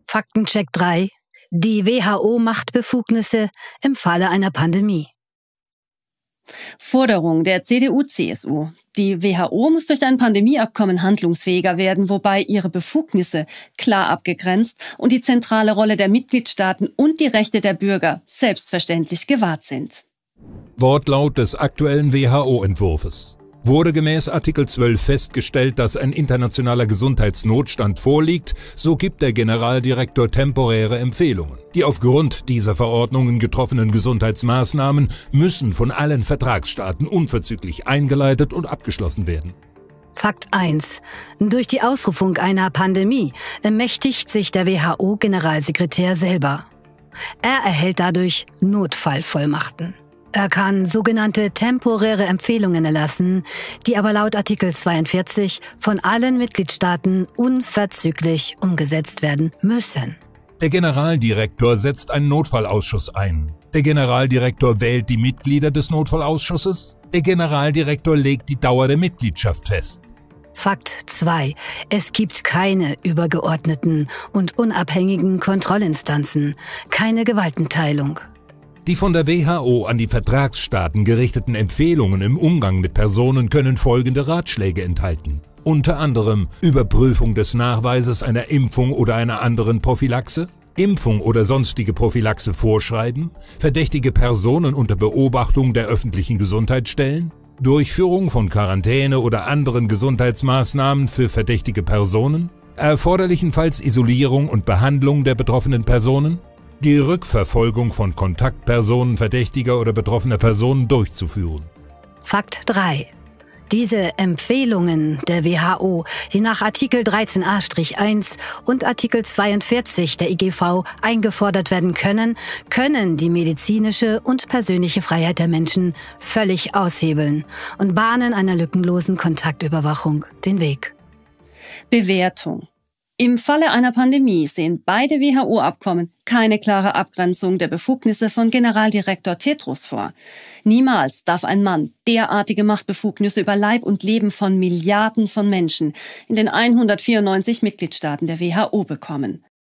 Faktencheck 3. Die WHO-Machtbefugnisse im Falle einer Pandemie. Forderung der CDU-CSU. Die WHO muss durch ein Pandemieabkommen handlungsfähiger werden, wobei ihre Befugnisse klar abgegrenzt und die zentrale Rolle der Mitgliedstaaten und die Rechte der Bürger selbstverständlich gewahrt sind. Wortlaut des aktuellen WHO-Entwurfs. Wurde gemäß Artikel 12 festgestellt, dass ein internationaler Gesundheitsnotstand vorliegt, so gibt der Generaldirektor temporäre Empfehlungen. Die aufgrund dieser Verordnungen getroffenen Gesundheitsmaßnahmen müssen von allen Vertragsstaaten unverzüglich eingeleitet und abgeschlossen werden. Fakt 1. Durch die Ausrufung einer Pandemie ermächtigt sich der WHO-Generalsekretär selber. Er erhält dadurch Notfallvollmachten. Er kann sogenannte temporäre Empfehlungen erlassen, die aber laut Artikel 42 von allen Mitgliedstaaten unverzüglich umgesetzt werden müssen. Der Generaldirektor setzt einen Notfallausschuss ein. Der Generaldirektor wählt die Mitglieder des Notfallausschusses. Der Generaldirektor legt die Dauer der Mitgliedschaft fest. Fakt 2. Es gibt keine übergeordneten und unabhängigen Kontrollinstanzen, keine Gewaltenteilung. Die von der WHO an die Vertragsstaaten gerichteten Empfehlungen im Umgang mit Personen können folgende Ratschläge enthalten. Unter anderem Überprüfung des Nachweises einer Impfung oder einer anderen Prophylaxe, Impfung oder sonstige Prophylaxe vorschreiben, verdächtige Personen unter Beobachtung der öffentlichen Gesundheitsstellen, Durchführung von Quarantäne oder anderen Gesundheitsmaßnahmen für verdächtige Personen, erforderlichenfalls Isolierung und Behandlung der betroffenen Personen, die Rückverfolgung von Kontaktpersonen verdächtiger oder betroffener Personen durchzuführen. Fakt 3. Diese Empfehlungen der WHO, die nach Artikel 13a-1 und Artikel 42 der IGV eingefordert werden können, können die medizinische und persönliche Freiheit der Menschen völlig aushebeln und bahnen einer lückenlosen Kontaktüberwachung den Weg. Bewertung. Im Falle einer Pandemie sehen beide WHO-Abkommen keine klare Abgrenzung der Befugnisse von Generaldirektor Tedros vor. Niemals darf ein Mann derartige Machtbefugnisse über Leib und Leben von Milliarden von Menschen in den 194 Mitgliedstaaten der WHO bekommen.